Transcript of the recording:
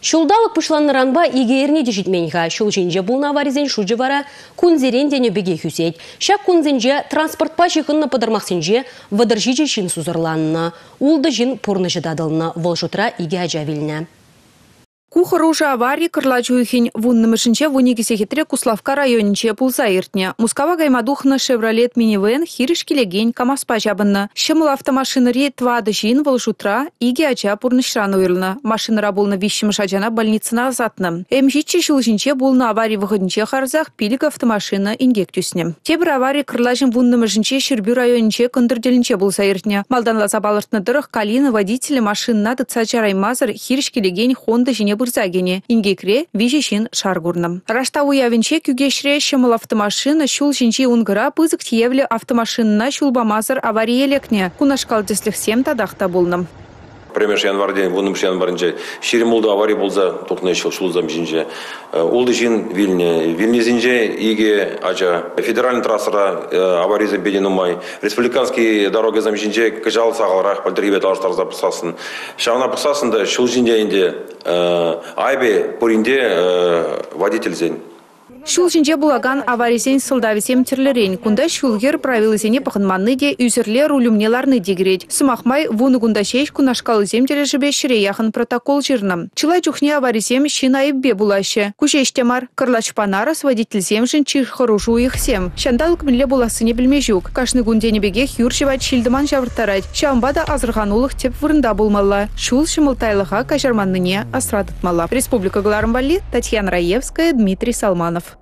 Шулдалық пышланныранба игеріне дежитменға шулжинже бұлна аваризен шуджывара күнзерен дене беге хүсет. Шак күнзенже транспортпа жиғынны пыдырмақсенже вадыржиже шин сузырланына. Улды жин пұрны жыдадылына волшутра иге ажавиліне. Кухаружа аварии кырлачуихин вуннымышынче вунигисе хитре Куславка районинче пулса иртне. Мускава гаймадухна Шевролет минивэн хиришкилеген КамАЗпа жабынна. Шымыл автомашинери твады жин волшутра иге ача пурнышран уйрлна. Машинара булна вищимыш ачана больницына азатны. Эмжитче шулжинче булна аварий выходинче харзах пилик автомашина ингек тюсне. Тебір аварий кырлажин вуннымышынче Шербю районинче кындырделинче пулса иртне. Малданла забалыртны дырых калины водители машинна дыца чараймазыр хиришкилеген Хонда жине Бурзагене, ингекре вижешин шаргурным. Рашта уявинче күгешре шымыл автомашина шул жинчи унгыра пызык тиевле автомашинна шулбамазыр авария лекне. Кунашкал деслих сем тадахта булным. Пример январден, вунымш январынче, ширемулда авария болза, токна шулзам жинже. Улды жин Вильне зинже, иге ача федеральный трассара авария замбеден умай. Республиканский дорога зам жинже, кыжал сағаларах пальдыргебет алыштарза пысасын. Шавна пысасында шул жинде инде айбе пуринде водитель зен. Шул жинже булаган аварисен сылдависем терлерен. Кунда шулгер правилысене пахынманны де үзерле рулюмнеларны дегреть. Сымахмай вуны кунда шеш кунашкалысем тележебе шире яхын протокол жирным. Чылай чухне аварисем шинайббе булаще. Кушештемар кырлачпанара с водительсем жин чихаружу ихсем. Шандалык милле буласыне билмежук. Кашны гундене беге хюршевать шилдыман жавыртарать. Шамбада азырганулых теп вырында булмалла. Шул шымылтайлыха кажарманныне асрадытмалла. Республика Гларамбали, Татьяна Раевская, Дмитрий Салманов.